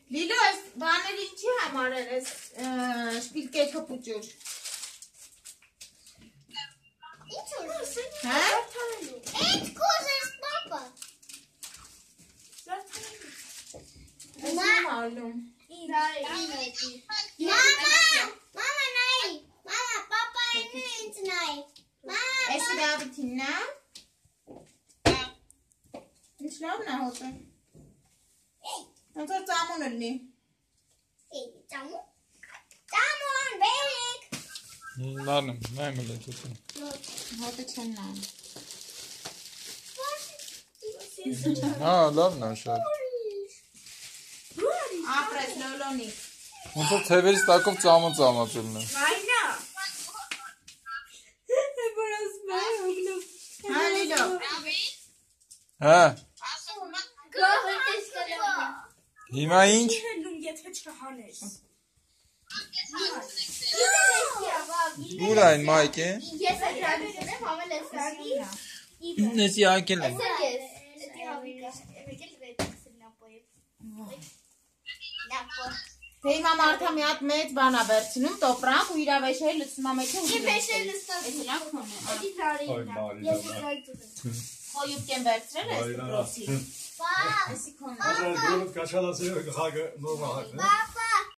Լիլո, այս բաներ ինչի համար ես շպիլկեքը պուճուր։ Ինչ ուզես։ Հա? Ինչ կուզես, պապա։ Մամա ալում։ Մամա նայ։ Մամա, պապային ինձ նայ։ Ես իրավիթին նա։ Ինչ լավն է հոտը։ Ոնց որ ծամուն ըլնի։ Ծամուն։ Ծամուն, բերիկ։ Նարնեմ, նայմ էլ այդ ուտում։ Հոտը չեն նան։ Հա, լավն է շատ։ Ապրես լոլոնի։ Ոնց որ թևերից տակով ծամոն ծամածելն է։ Վայնա։ Հա Լիլո։ Հա։ Հիմա ինչ։ Ուր այն մայք է։ Ես ագրավիչն եմ, համել ես սագի։ Նեսի ակել եմ։ Թե հիմա մարդը մի հատ մեծ բան է վերցնում, տոպրանք ու իր վեշերը լցնում է մեջը։ Իմ վեշերը լցնում Էս լավ քոնը։ Խոյուկ կեն վերցրել ես դրոսի։ Պապա։ Էսի քոնը։ Կաշալասի հագը նորմալ հագն է։ Պապա։